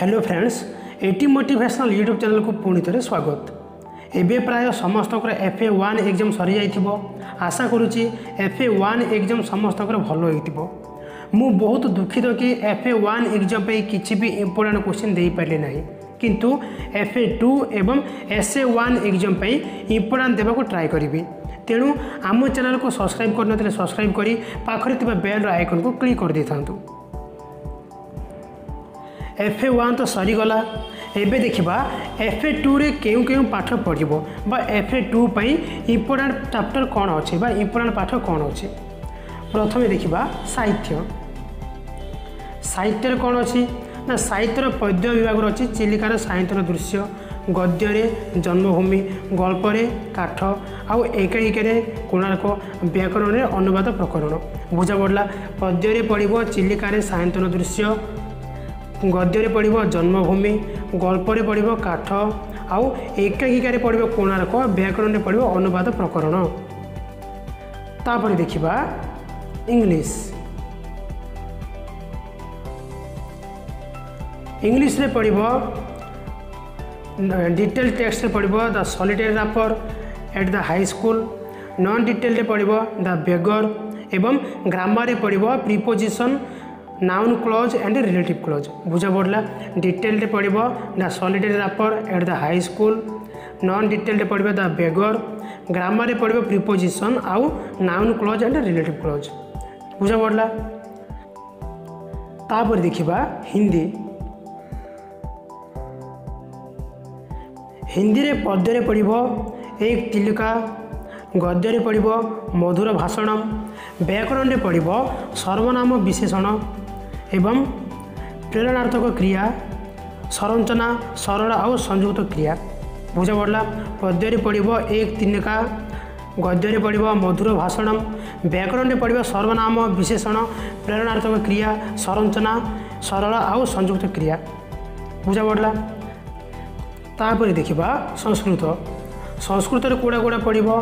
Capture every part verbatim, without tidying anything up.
Hello friends, एटी motivational YouTube channel को पुणी थे स्वागत। एबे प्राय समस्त एफ ए वन एग्जाम सरी जाइथिबो। आशा करुच्ची एफ ए वन एग्जाम समस्त भल होइथिबो। मु बहुत दुखित कि एफ ए वन एग्जाम पे किसी भी इंपोर्टेंट क्वेश्चन दे पारे नहीं, किंतु एफ ए टू एवं एस ए वन एग्जाम पे इंपोर्टेंट देवा को ट्राई करी। तेणु आम चैनल को सब्सक्राइब करन सब्सक्राइब करी पाखरे थिबा बेल आइकन को क्लिक कर देथांतु। एफ ए वन तो सरीगला, एबे देखिबा एफ ए टू रे केउ केउ पाठ पढ़िबो बा एफ ए टू पई इंपोर्टेंट चैप्टर कौन अच्छे बा इंपोर्टेंट पाठ कौन अच्छे। प्रथमे देखिबा साहित्य। साहित्य कौन अच्छी ना साहित्यर पद्य विभाग अच्छी चिलिकार साहित्यर दृश्य, गद्य जन्मभूमि, गल्परे काठ आउ एकाइके कोणार्क, व्याकरण रे अनुवाद प्रकरण। बुझा पड़ा पद्य पढ़ो चिलिकार साहित्यर दृश्य, गद्य पढ़ो जन्मभूमि, गल्परे पढ़ो काठ आउ एकांकिकार पढ़ो कोणार्क, व्याकरण में पढ़ो अनुवाद प्रकरण। तापर देखिबा इंग्लिश। इंग्लिश रे पढ़ो डिटेल टेक्स्ट पढ़ो the solitary reaper at the high school, non detail पढ़ो द बेगर एवं ग्रामर पढ़ो preposition, noun clause and relative clause. बुझा पड़ा डिटेल पढ़ो the solitary reaper at the high school, non detail पढ़ो द बेगर, ग्रामर पढ़ो preposition आउ noun clause and relative clause. बुझा पड़ा। तापर देखिबा हिंदी। हिंदी रे पद्य रे पढ़ो एक चिलिका, गद्य रे पढ़ो मधुर भाषण, व्याकरण रे पढ़ो सर्वनाम विशेषण एवं प्रेरणार्थक क्रिया, संरचना, सरल आउ संयुक्त क्रिया। बुझा पड़ा पद्य रे पढ़ो एक तिनिका, गद्य रे पढ़ो मधुर भाषण, व्याकरण रे पढ़ो सर्वनाम विशेषण, प्रेरणार्थक क्रिया, संरचना, सरल आउ संयुक्त क्रिया। बुझा पड़ा। तापर देखिबा संस्कृत। संस्कृत रे कोड़ा कोड़ा पढ़ो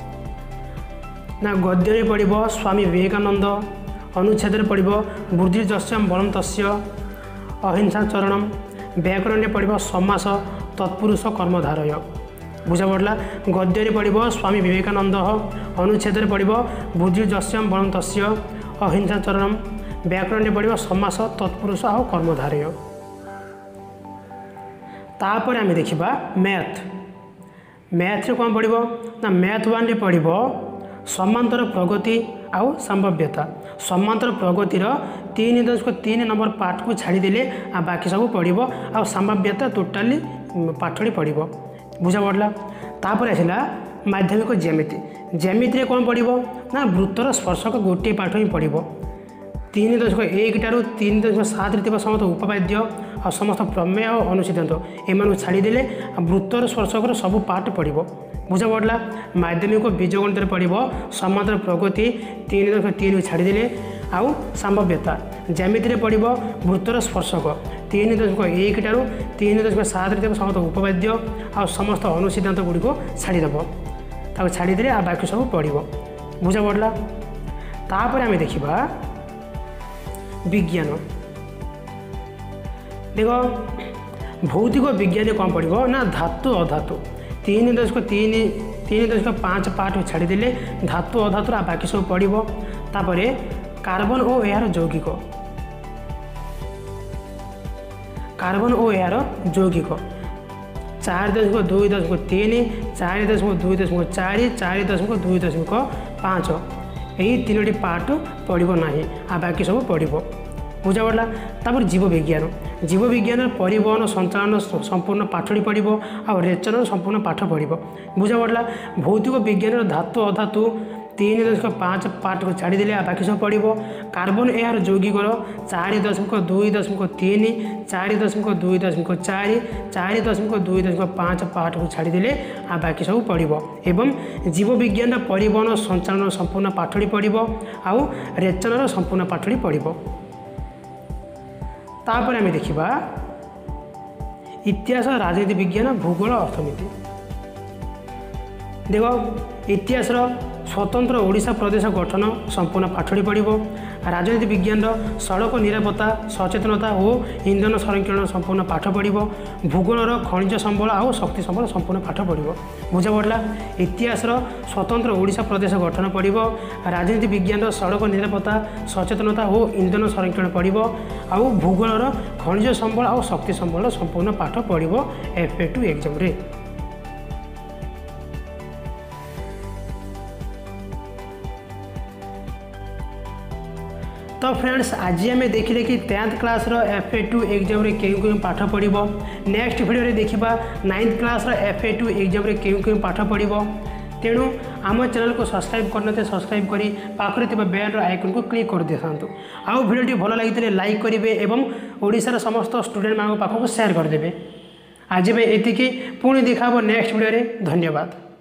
ना गद्य रे पढ़ो स्वामी विवेकानंद, अनुच्छेद पढ़ो बुद्धिर्जस्यम बलम तस्य, अहिंसा चरणम, व्याकरण में पढ़ो समास, तत्पुरुष कर्मधारय। बुझा पड़ा गद्य पढ़ो स्वामी विवेकानंद, अनुच्छेद पढ़ो बुद्धिर्जस्यम बलम तस्य, अहिंसा चरणम, व्याकरण में पढ़ो समास, तत्पुरुष आउ कर्मधारय। तापर आम देखिबा मैथ। मैथ रे कौन पढ़ो ना मैथ वन रे पढ़ो समांतर प्रगति आउ संभाव्यता। समांतर प्रगतिर तीन दशक तीन नंबर पाठ को छाड़देले आ बाकी सब पढ़ो आ संभाव्यता टोटाली पाठटी पढ़ो। बुझा पड़ा। तापर आसला माध्यमिक ज्यामिति। ज्यामिति रे कौन पढ़ो ना वृत्तर स्पर्शक गोटे पाठ ही पढ़ो। तीन दशक एक टारू तीन दशक सात समस्त उपपाद्य और समस्त प्रमेय और अनुसिद्धांत एम छाड़देले वृत्तर स्पर्शकर सब पाठ पढ़ो। बुझा पड़ा। माध्यमिक बीजगणित पढ़ो समांतर प्रगति तीन दशक तीन छाड़देले आउ संभाव्यता। ज्यामिति पढ़ो वृत्तर स्पर्शक तीन दशक एक टारू तीन दशक सात समस्त उपपाद्य आ समस्त अनुसिद्धांत गुड़िक छाड़देव ताको छाड़देले आ बाकी सब पढ़ो। बुझा पड़ा। तापर आम देखिबा विज्ञान। देखो भौतिक विज्ञान कौन पढ़ो ना धातु अधातु तीन दशक तीन तीन दशक पाँच पाठ छाड़देले धातु अधातु आ बाकी सब पढ़ो। तापर कार्बन और यार यौगिक। कार्बन और यार यौगिक चार दशक दुई दशक तीन, चार दशक दुई दशक चार, चार दशक दुई दशक पाँच, यही तीनोटी पाठ पढ़ो ना आ बाकी सब पढ़ो। बुझा पड़ा। तापर जीव विज्ञान। जीव विज्ञान परिवहन संचालन संपूर्ण पाठटी पढ़ो आ रेचन संपूर्ण पाठ पढ़ो। बुझा पड़ा। भौतिक विज्ञान धातु अधातु तीन दशक पाँच पाठ को छाड़देले आ बाकी सब पढ़ो। कार्बन एयर यौगिक चार दशमलव दुई दशमलव तीन, चार दशमलव दुई दशमलव चार, चार दशमलव दुई दशमलव पाँच पाठ को छाड़देले आ बाकी सब पढ़ो। एवं जीव विज्ञान परिवहन संचालन संपूर्ण पाठटी पढ़ो आउ रेचन संपूर्ण पाठटी पढ़ो। तापर आम देखिबा इतिहास, राजनीति विज्ञान, भूगोल, अर्थनीति। देखो इतिहास स्वतंत्र ओडिशा प्रदेश गठन संपूर्ण पाठटी पढ़ो। राजनीति विज्ञान सड़क निरापत्ता सचेतनता और इंधन संरक्षण संपूर्ण पाठ पढ़ो भूगोलर खनिज संबल और शक्ति संबल संपूर्ण पाठ पढ़ो बुझा पड़ा इतिहास स्वतंत्र ओडिशा प्रदेश गठन पढ़ो राजनीति विज्ञान सड़क निरापत्ता सचेतनता और इंधन संरक्षण पढ़ो आउ भूगोलर खनिज संबल और शक्ति संबल संपूर्ण पाठ पढ़ो एफ ए टू एग्जाम रे। तो फ्रेंड्स आज आम देखिले कि टेंथ क्लास रो एफ ए टू एग्जाम रे केउ केउ पाठ पढ़ो नेक्स्ट वीडियो रे देखिबा नाइन्थ क्लास रो एफ ए टू एग्जाम रे केउ केउ पाठ पढ़ो तेणु आम चैनल को सब्सक्राइब करते सब्सक्राइब करी पाखरे थिबा बेल रो आइकन को क्लिक कर देथांतु आउ वीडियो भल लागितले लाइक करिवे एवं ओडिसा रो समस्त स्टूडेंट मान पाखक शेयर कर देबे। आज एतिकी पुणी देखा नेक्स्ट वीडियो रे धन्यवाद।